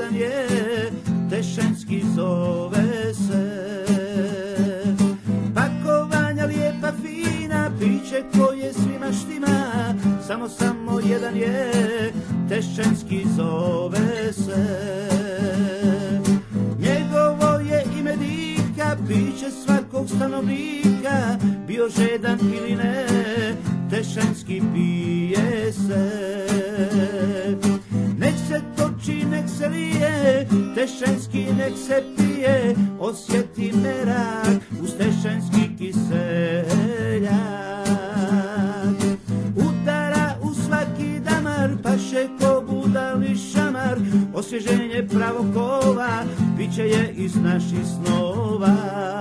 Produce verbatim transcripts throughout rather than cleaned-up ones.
jedan je, Tešenski zove se. Pakovanja lijepa fina, piće koje svima štima, samo, samo jedan je, Tešenski zove se. Njegovo je ime Dika, piće svakog stanovnika, bio žedan ili ne, Tešenski pije se. Nek se toči, nek se lije, Tešenski nek se pije, osjeti merak uz Tešenski kiseljak. Udara u svaki damar, paše ko budali šamar, osvježenje pravog kova, piće je iz naših snova.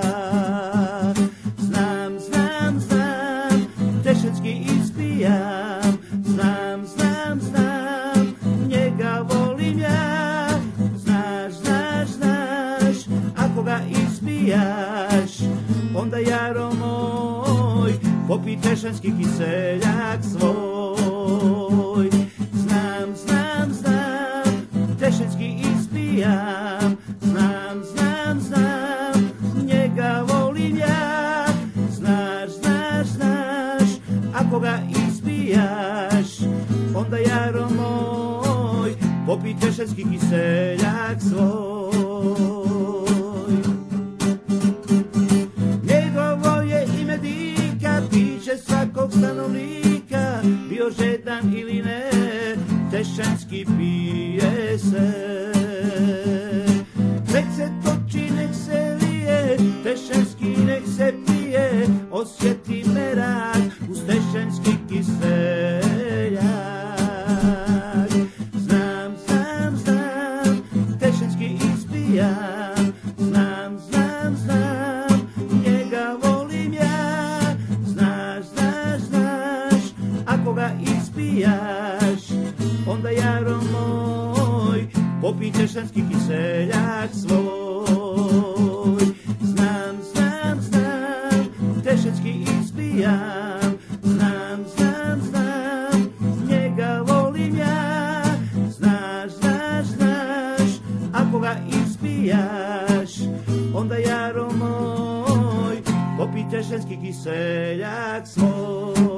Znam, znam, znam, Tešenski ispijam, znam, znam, znam, njega volim ja. Znaš, znaš, znaš, ako ga ispijaš, onda jaro moj, popi Tešenski kiseljak svoj. Znam, znam, znam, Tešenski ispijam, znam, znam, znam, njega volim ja. Znaš, znaš, znaš, ako ga ispijaš, onda jaro moj, popi Tešenski kiseljak svoj. Njegovo je ime Dika, piće svakog stanovnika, bio žedan ili ne, Tešenski pije se. Nek se toči, nek se lije, Tešenski nek se pije, osjeti merak uz Tešenski kiseljak. Znam, znam, znam, Tešenski ispijam, znam, znam, znam, njega volim ja. Znaš, znaš, znaš, ako ga ispijaš, onda jaro moj, popi Tešenski kiseljak svoj. Znam, znam, znam, Tešenski ispijam, znam, znam, znam, njega volim ja. Znaš, znaš, znaš, ako ga ispijaš, onda jaro moj, popi Tešenski kiseljak svoj.